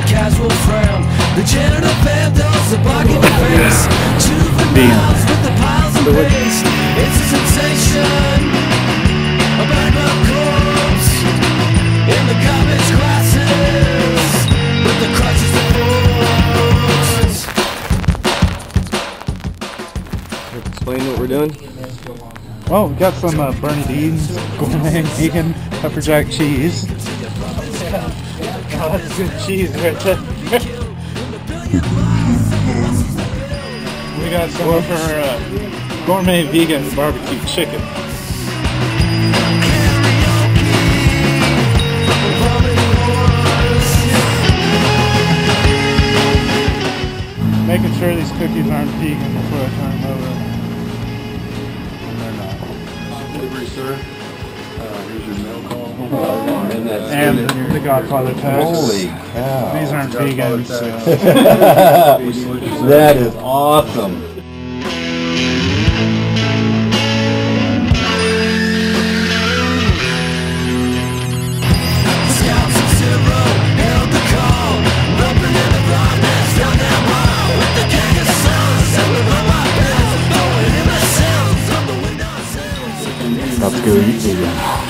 casual frown. The janitor vandals, the bug in the face. Juveniles with the piles and paste. It's a sensation. A bag of corpse in the garbage glasses with the crutches and forks. Explain what we're doing. Well, we got some Bernie Dean's gourmet vegan pepper jack cheese. Oh, that's good cheese right there. We got some of her gourmet vegan barbecue chicken. Making sure these cookies aren't vegan before I turn them over. Sir. Here's your mail call. And the Godfather test. Holy cow. These aren't vegan, so. That is awesome. Let's go eat vegan.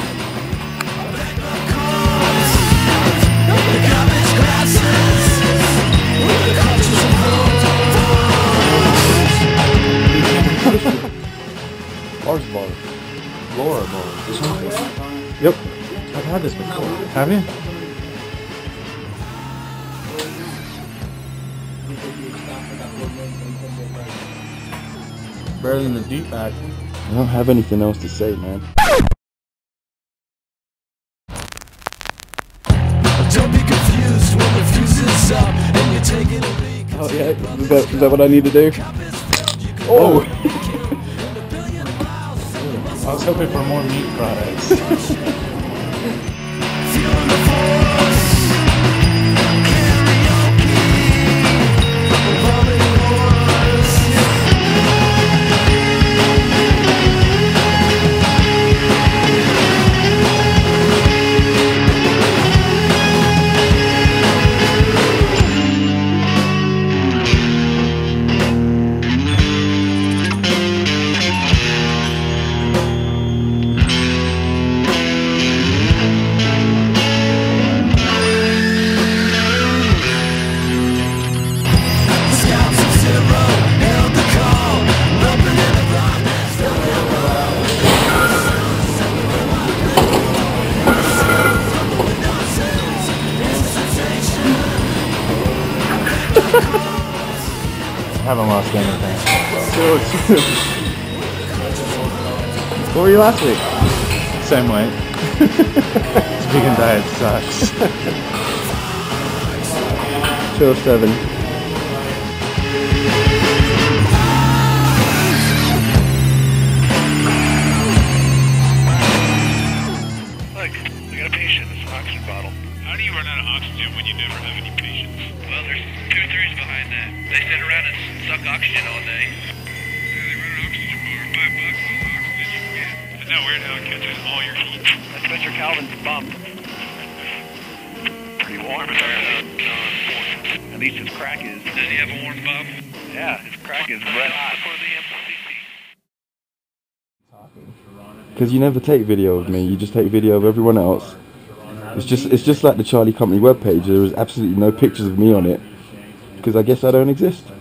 Mars bar. Laura bar. This one? Yep. I've had this before. Have you? Better than the deep back. I don't have anything else to say, man. Don't be confused when the fuse is up and you're taking a leak. Oh yeah, is that what I need to do? Oh! I was hoping for more meat products. Feeling the force. Karaoke. Vomiting wars. I haven't lost anything. What were you last week? Same way. This vegan diet sucks. Chill 7. Look, we got a patient. It's an oxygen bottle. How do you run out of oxygen when you never have any patients? Well, there's 2 theories behind that. They sit around and suck oxygen all day. Yeah, they run an oxygen bar. $5 all the oxygen you can get. Isn't that weird how it catches all your heat? That's Mr. Calvin's bump. Pretty warm. At least his crack is. Does he have a warm bump? Yeah, his crack is red hot. For the MCC. Because you never take video of me, you just take video of everyone else. It's just like the Charlie Company webpage. There is absolutely no pictures of me on it, because I guess I don't exist.